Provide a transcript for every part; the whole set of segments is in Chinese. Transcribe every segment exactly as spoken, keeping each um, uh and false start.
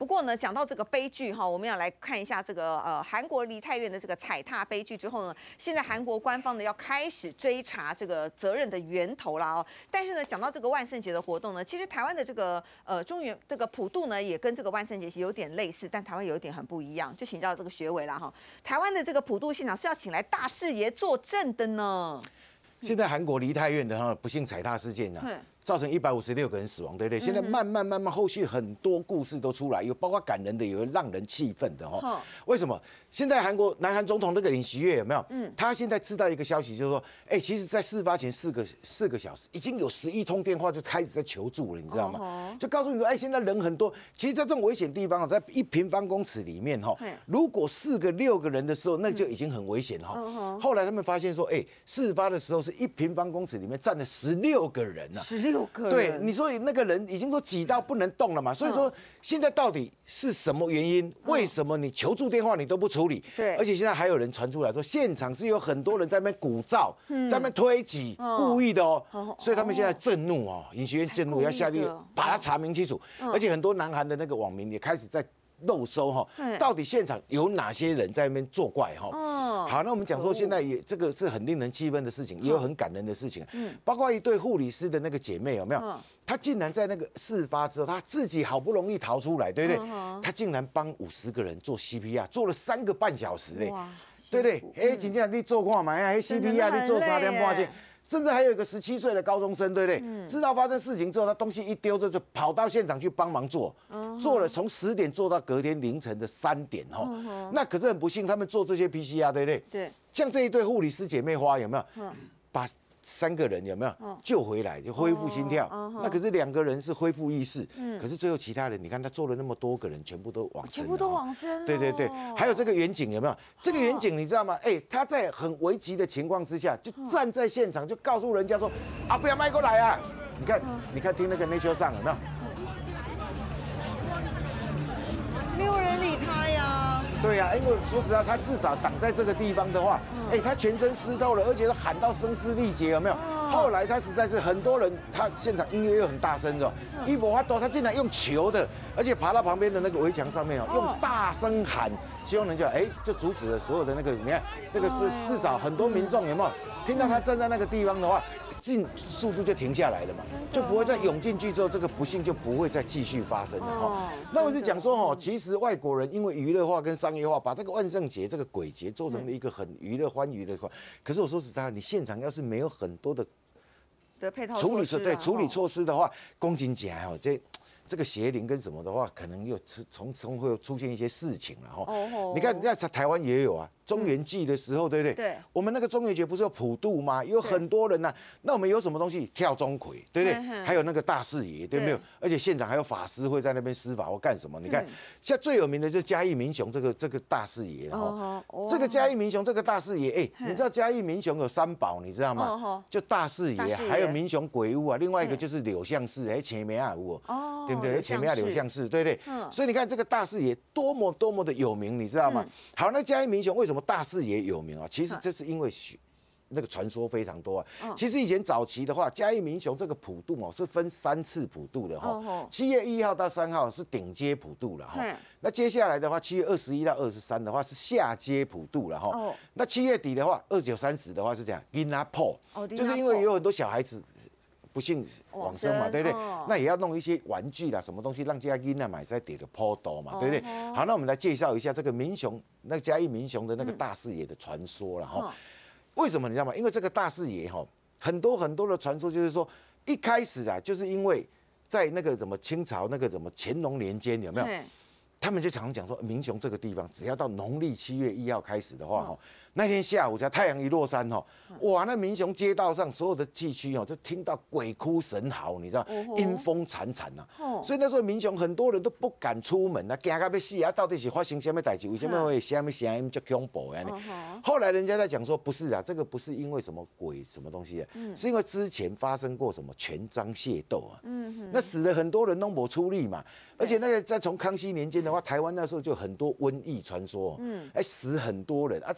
过呢，讲到这个悲剧哈，我们要来看一下这个呃韩国梨泰院的这个踩踏悲剧之后呢，现在韩国官方呢要开始追查这个责任的源头啦哦。但是呢，讲到这个万圣节的活动呢，其实台湾的这个呃中原这个普渡呢，也跟这个万圣节其实有点类似，但台湾有一点很不一样，就请教这个学委啦哈。台湾的这个普渡现场是要请来大士爷作证的呢。 现在韩国梨泰院的哈不幸踩踏事件呢、啊。造成一百五十六个人死亡，对不对？现在慢慢慢慢，后续很多故事都出来，有包括感人的，有让人气愤的哈。为什么？现在韩国南韩总统那个尹锡悦有没有？嗯，他现在知道一个消息，就是说，哎，其实，在事发前四个四个小时，已经有十一通电话就开始在求助了，你知道吗？就告诉你说，哎，现在人很多。其实，在这种危险地方啊，在一平方公尺里面哈，如果四个六个人的时候，那就已经很危险哈。后来他们发现说，哎，事发的时候是一平方公尺里面站了十六个人啊， 十六。 对，你说那个人已经说挤到不能动了嘛，所以说现在到底是什么原因？为什么你求助电话你都不处理？ 对， 而且现在还有人传出来说，现场是有很多人在那边鼓噪，在那边推挤，故意的哦。所以他们现在震怒哦，尹锡悦震怒，要下地把他查明清楚。而且很多南韩的那个网民也开始在漏搜哈，到底现场有哪些人在那边作怪哈？好，那我们讲说现在也这个是很令人气愤的事情，也有很感人的事情。嗯，包括一对护理师的那个姐妹有没有？她竟然在那个事发之后，她自己好不容易逃出来，对不对？她竟然帮五十个人做 C P R， 做了三个半小时嘞，对不对？哎，真正你做看嘛，哎 ，C P R 你做三点半钟。甚至还有一个十七岁的高中生，对不对？嗯、知道发生事情之后，他东西一丢着就跑到现场去帮忙做，嗯、做了从十点做到隔天凌晨的三点哈。嗯、那可是很不幸，他们做这些 P C R， 对不对？对。像这一对护理师姐妹花有没有？嗯、把三个人有没有救回来，就恢复心跳？那可是两个人是恢复意识，可是最后其他人，你看他做了那么多个人，全部都往生， 全部都往生。 对对对，还有这个远景有没有？这个远景你知道吗？哎，他在很危急的情况之下，就站在现场，就告诉人家说啊，不要迈过来啊！你看，你看，听那个 Nature 上有没有？ 没有人理他呀。 对呀、啊，因为说实话，他至少挡在这个地方的话，哎、欸，他全身湿透了，而且他喊到声嘶力竭，有没有？后来他实在是很多人，他现场音乐又很大声的，一波他多，他竟然用球的，而且爬到旁边的那个围墙上面哦，用大声喊，希望人家哎，就阻止了所有的那个，你看那个是至少很多民众有没有听到他站在那个地方的话？进速度就停下来了嘛，就不会再涌进去之后，这个不幸就不会再继续发生了哈。那我就讲说哦，其实外国人因为娱乐化跟商业化，把这个万圣节这个鬼节做成了一个很娱乐欢愉的。可是我说实在，你现场要是没有很多的的配套处理措对处理措施的话，公斤节哦这。这个邪灵跟什么的话，可能又从从会出现一些事情了哈。哦，你看，在台湾也有啊，中元祭的时候，对不对？对。我们那个中元节不是有普渡吗？有很多人呐、啊。那我们有什么东西？跳钟馗，对不对？还有那个大士爷，对没有？而且现场还有法师会在那边施法或干什么？你看，现在最有名的就是嘉义民雄这个这个大士爷哈。这个嘉义民雄这个大士爷，哎，你知道嘉义民雄有三宝，你知道吗？就大士爷，还有民雄鬼屋啊，另外一个就是柳巷寺，哎，前面啊屋哦。对不对？前面要柳巷市，对不对？嗯。所以你看这个大士爷多么多么的有名，你知道吗？好，那嘉义民雄为什么大士爷有名啊？其实这是因为那个传说非常多啊。其实以前早期的话，嘉义民雄这个普渡哦是分三次普渡的哈。七月一号到三号是顶阶普渡了哈。那接下来的话，七月二十一到二十三的话是下阶普渡了哈。那七月底的话，二九三十的话是这样，囡仔破，就是因为有很多小孩子。不幸往生嘛，对不对？哦、那也要弄一些玩具啦，什么东西让家囡啊买在点个坡多嘛，对不对？哦、好，那我们来介绍一下这个民雄，那个嘉义民雄的那个大士爷的传说了哈。嗯、为什么你知道吗？因为这个大士爷哈，很多很多的传说就是说，一开始啊，就是因为在那个什么清朝那个什么乾隆年间有没有？他们就常讲说，民雄这个地方，只要到农历七月一号开始的话，哈、嗯，那天下午，只要太阳一落山，哈，哇，那民雄街道上所有的地区哦，就听到鬼哭神嚎，你知道，阴风惨惨呐。所以那时候民雄很多人都不敢出门啊，惊到要死啊！到底是发生什么代志？为什么会什么声音这么恐怖啊？后来人家在讲说，不是啊，这个不是因为什么鬼什么东西啊，是因为之前发生过什么权章械斗啊。嗯，那死了很多人都没出力嘛，而且那个在从康熙年间的话，台湾那时候就很多瘟疫传说，嗯，哎，死很多人啊，这些人都没有。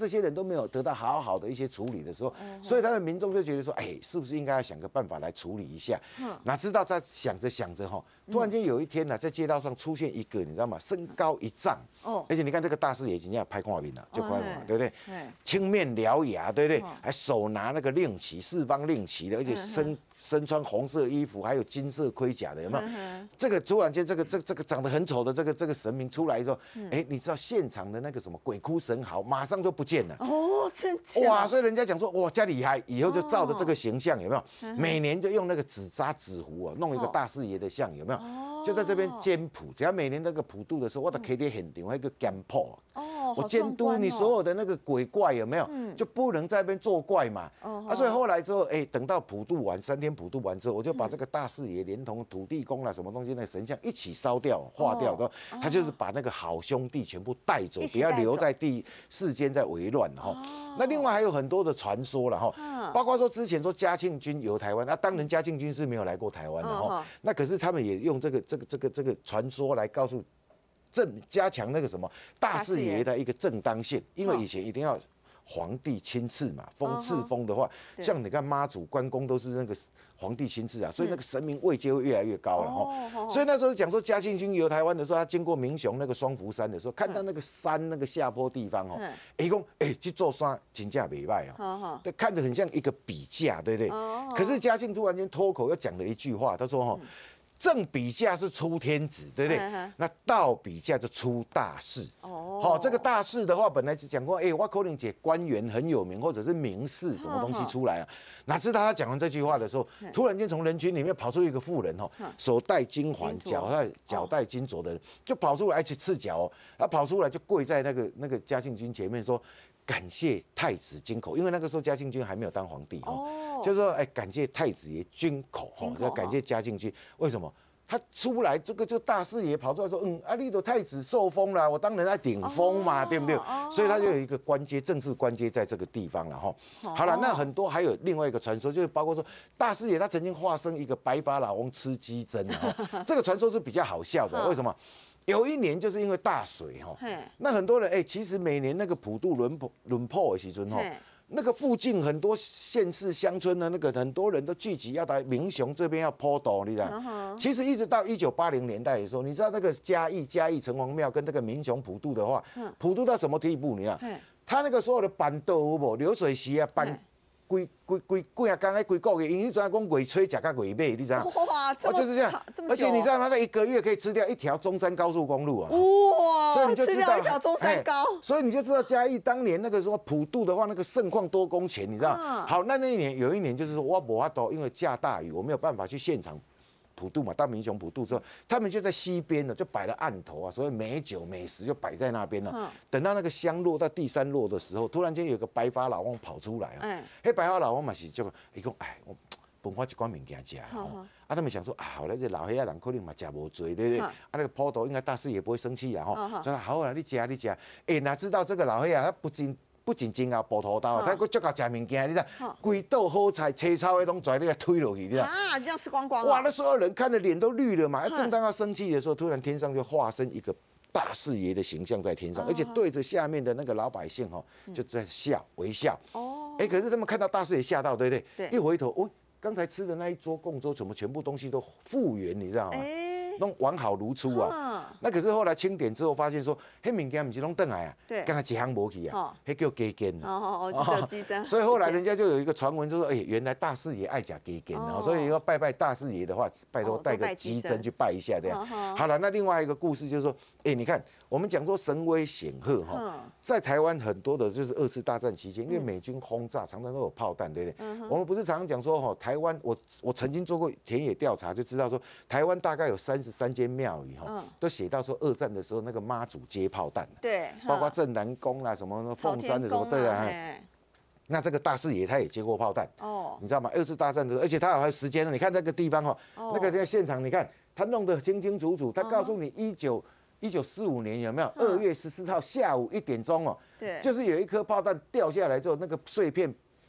没有得到好好的一些处理的时候，所以他们民众就觉得说，哎，是不是应该要想个办法来处理一下？哪知道他想着想着哈，突然间有一天呢，在街道上出现一个，你知道吗？身高一丈，哦，而且你看这个大视野已经要拍跨面了，就快嘛，对不对？青面獠牙，对不对？还手拿那个令旗，四方令旗的，而且身身穿红色衣服，还有金色盔甲的，有没有？这个突然间，这个这这个长得很丑的这个这个神明出来之后，哎，你知道现场的那个什么鬼哭神嚎，马上就不见了。 哦，真的哇！所以人家讲说，哇，家厉害，以后就照着这个形象，有没有？每年就用那个纸扎纸糊啊，弄一个大视野的像，有没有？就在这边监普，只要每年那个普渡的时候，我都可以在现场那个监破。哦，我监督你所有的那个鬼怪有没有？就不能在那边作怪嘛。啊，所以后来之后，哎，等到普渡完三天普渡完之后，我就把这个大视野连同土地公啦什么东西那个神像一起烧掉、化掉，然后他就是把那个好兄弟全部带走，不要留在地世间在为乱哈。那另外还有很多的传说了哈，包括说之前说嘉庆君游台湾，那当然嘉庆君是没有来过台湾的哈。那可是他们也用这个这个这个这个传说来告诉正加强那个什么大视野的一个正当性，因为以前一定要皇帝亲赐嘛，封赐封的话，像你看妈祖、关公都是那个皇帝亲赐啊，所以那个神明位阶会越来越高了哈。所以那时候讲说嘉庆君游台湾的时候，他经过民雄那个双福山的时候，看到那个山那个下坡地方哦，哎讲哎这座山真正袂歹哦，对，看得很像一个笔架，对不对？可是嘉庆突然间脱口又讲了一句话，他说哈。正笔下是出天子，对不对？那倒笔下就出大事。哦，好，这个大事的话，本来就讲过，哎，我可能解官员很有名，或者是名士什么东西出来啊？哪知道他讲完这句话的时候，突然间从人群里面跑出一个妇人，哈，手戴金环，脚戴脚戴金镯的人，就跑出来，而且赤脚哦，他跑出来就跪在那个那个嘉庆君前面说。感谢太子金口，因为那个时候嘉庆君还没有当皇帝哦，就是说，哎，感谢太子爷君口哦，要感谢嘉庆君。为什么？他出来这个就大视野跑出来说，嗯，啊，你都太子受封了，我当然在顶峰嘛，对不对？所以他就有一个官阶，政治官阶在这个地方了哈。好了，那很多还有另外一个传说，就是包括说大视野他曾经化身一个白发老翁吃鸡胗哈，这个传说是比较好笑的，为什么？有一年就是因为大水哈，那很多人哎，其实每年那个普渡轮破轮破的时阵哈，那个附近很多县市乡村的那个很多人都聚集要来民雄这边要坡斗，你知道？其实一直到一九八零年代的时候，你知道那个嘉义嘉义城隍庙跟这个民雄普渡的话，普渡到什么地步？你知道？他那个所有的板豆有无流水席啊板。规规规几啊刚才规个月，因为怎样讲月初食到月尾，你知道？ 哇， 哦就是这样，而且你知道吗？那一个月可以吃掉一条中山高速公路啊！ 哇， 所以你就知道一条中山高， 所以你就知道嘉义当年那个时候普渡的话，那个盛况多工钱，你知道？好，那那一年有一年就是说我无法度，因为下大雨，我没有办法去现场。普渡嘛，到民雄普渡之后，他们就在西边呢，就摆了案头啊，所谓美酒美食就摆在那边了。嗯、等到那个香落到第三落的时候，突然间有个白发老翁跑出来啊，哎、嗯，白发老翁嘛是就伊讲，哎，我分我一罐物件吃哦。啊，他们想说啊，好了，这老黑仔人可能嘛吃无多，对不对？啊，那个坡头应该大师也不会生气啊，哈，说好啊，你吃你吃，哎，哪知道这个老黑仔他不仅不仅真啊，补头刀，他佫足够食物件，你知道？规道好菜、青草的拢拽你来推落去，你知道？ 啊，这样吃光光。 哇，那所有人看的脸都绿了嘛。正当他生气的时候，突然天上就化身一个大视野的形象在天上，而且对着下面的那个老百姓哈，就在笑微笑。哦。哎，可是他们看到大视野吓到，对不对？对。一回头，哦，刚才吃的那一桌供桌怎么全部东西都复原，你知道吗？弄完好如初啊！那可是后来清点之后发现说，迄物件不是拢倒来啊，对，刚才一项无去啊，迄叫鸡肩啊。 哦哦哦，鸡胗。 所以后来人家就有一个传闻，就说，哎，原来大视野爱食鸡肩啊，所以要拜拜大视野的话，拜托带个鸡胗去拜一下这样。好了，那另外一个故事就是说，哎，你看我们讲说神威显赫哈，在台湾很多的就是二次大战期间，因为美军轰炸常常都有炮弹，对不对？我们不是常常讲说哈，台湾我我曾经做过田野调查，就知道说台湾大概有三十三间庙宇哈，都写到说二战的时候那个妈祖接炮弹， 对， 包括镇南宫啦、什么凤山的什么，对啊。那这个大视野他也接过炮弹，哦，你知道吗？二次大战的时候，而且他还有时间了。你看那个地方哈，那个在现场，你看他弄得清清楚楚，他告诉你一九一九四五年有没有？二月十四号下午一点钟哦，对，就是有一颗炮弹掉下来之后，那个碎片。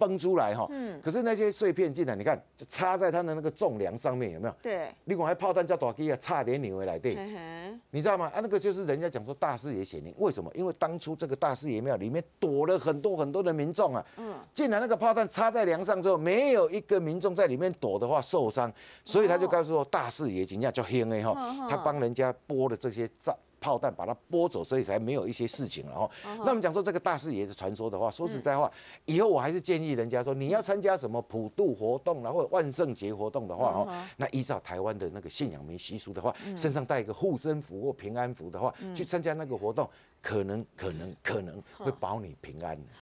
崩出来哈。嗯。可是那些碎片进来，你看就插在它的那个纵梁上面，有没有？ 对。 另外还炮弹叫大机啊，差点扭回来对。你知道吗？啊，那个就是人家讲说大视野显灵，为什么？因为当初这个大视野庙里面躲了很多很多的民众啊。嗯。竟然那个炮弹插在梁上之后，没有一个民众在里面躲的话受伤，所以他就告诉说大视野真正叫黑的哈，他帮人家拨了这些炸炮弹，把它拨走，所以才没有一些事情了哈。那我们讲说这个大视野的传说的话，说实在话，以后我还是建议人家说，你要参加什么普渡活动啦，或者万圣节活动的话哦，那依照台湾的那个信仰民习俗的话，身上带一个护身符或平安符的话，去参加那个活动，可能可能可能会保你平安。